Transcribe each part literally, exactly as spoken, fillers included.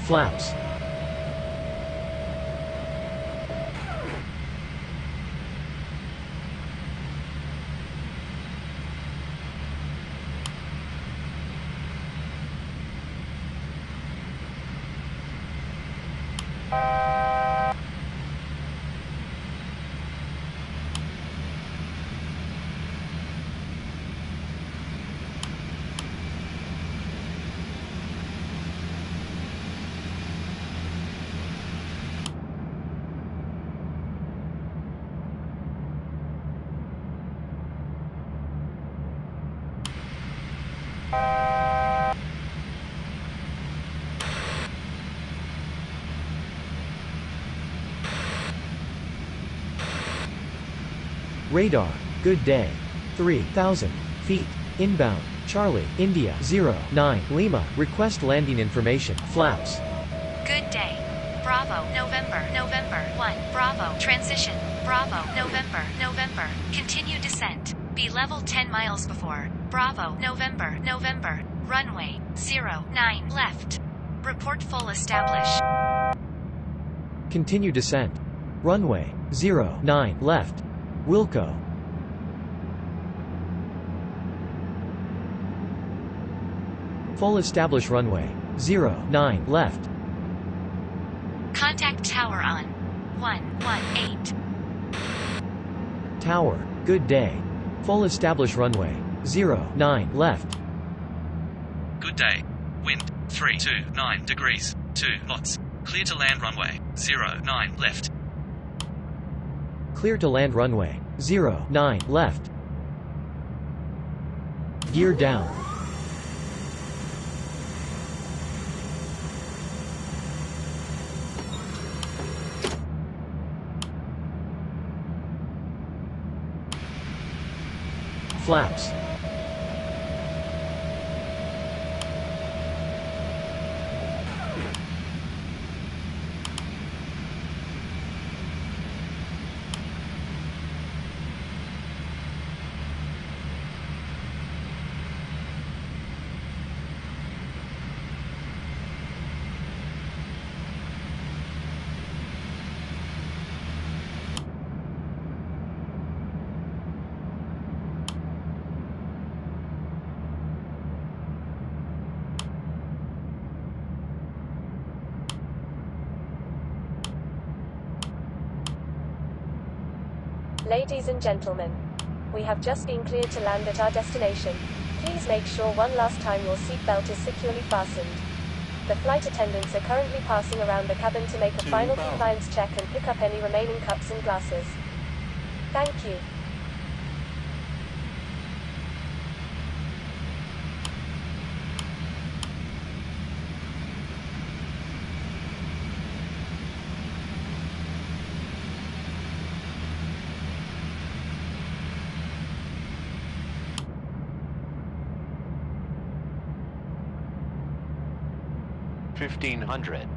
Flaps. Radar, good day. three thousand feet. Inbound, Charlie, India zero nine Lima, request landing information. Flaps. Good day. Bravo, November, November one, Bravo, transition, Bravo, November, November, continue descent. Be level ten miles before, Bravo, November, November, runway, zero nine left. Report full establish. Continue descent. Runway, zero nine left. Wilco. Full establish runway, zero nine left. Contact tower on one one eight. Tower, good day. Full establish runway, zero nine left. Good day. Wind, three two nine degrees, two knots. Clear to land runway, zero nine left. Clear to land runway, zero nine left. Gear down. Flaps. Ladies and gentlemen, we have just been cleared to land at our destination. Please make sure one last time your seatbelt is securely fastened. The flight attendants are currently passing around the cabin to make a final compliance check and pick up any remaining cups and glasses. Thank you. fifteen hundred.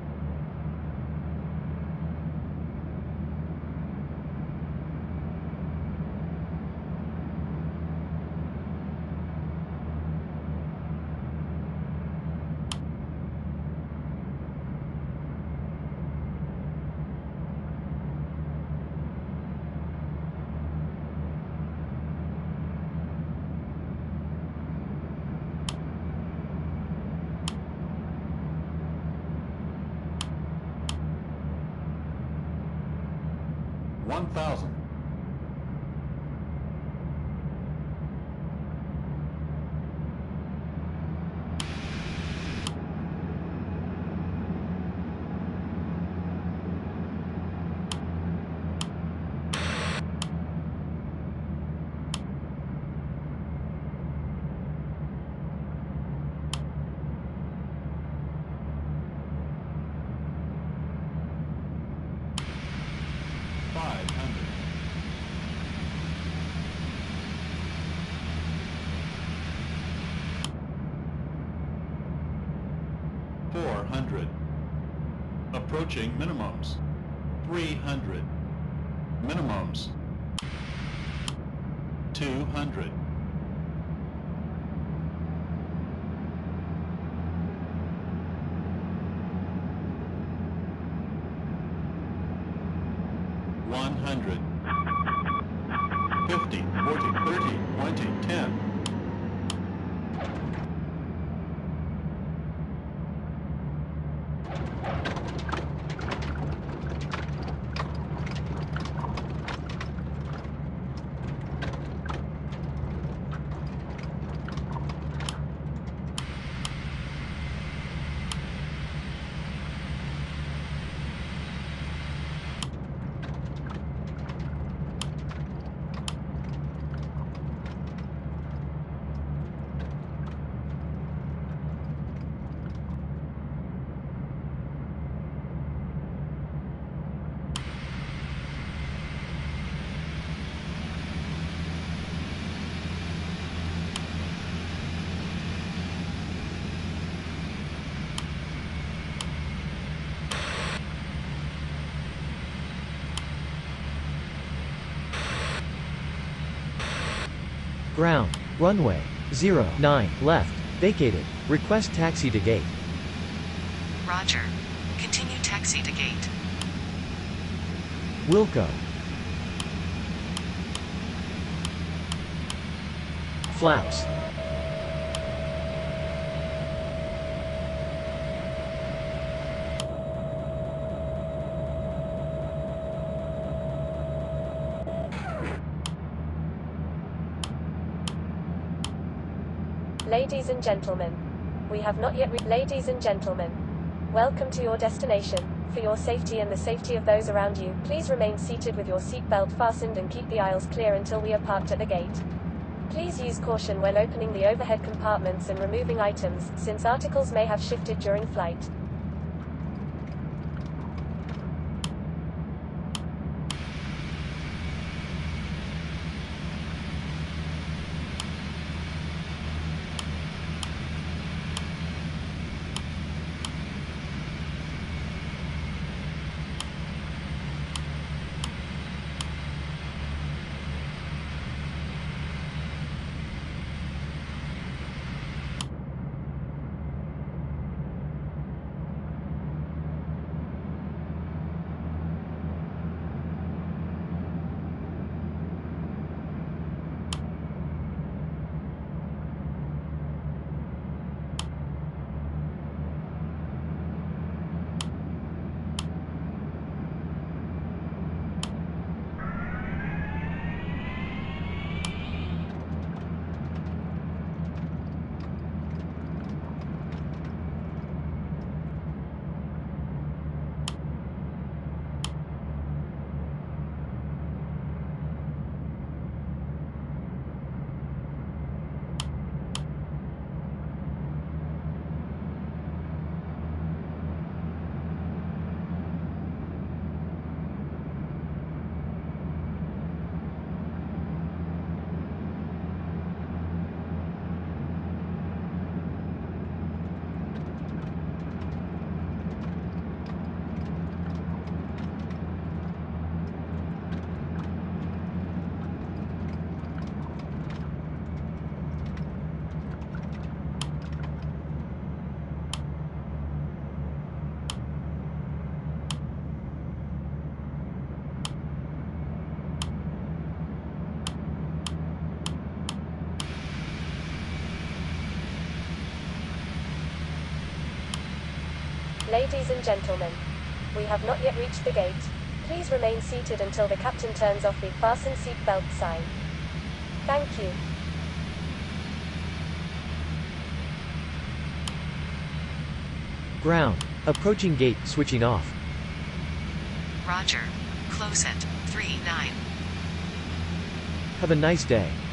one thousand. five hundred. four hundred. Approaching minimums. three hundred. Minimums. two hundred. Ground. Runway. zero nine, left. Vacated. Request taxi to gate. Roger. Continue taxi to gate. Wilco. Flaps. Ladies and gentlemen, we have not yet re- Ladies and gentlemen, welcome to your destination. For your safety and the safety of those around you, please remain seated with your seatbelt fastened and keep the aisles clear until we are parked at the gate. Please use caution when opening the overhead compartments and removing items, since articles may have shifted during flight. Ladies and gentlemen, we have not yet reached the gate. Please remain seated until the captain turns off the fasten seatbelt sign. Thank you. Ground. Approaching gate, switching off. Roger. Close it. three nine. Have a nice day.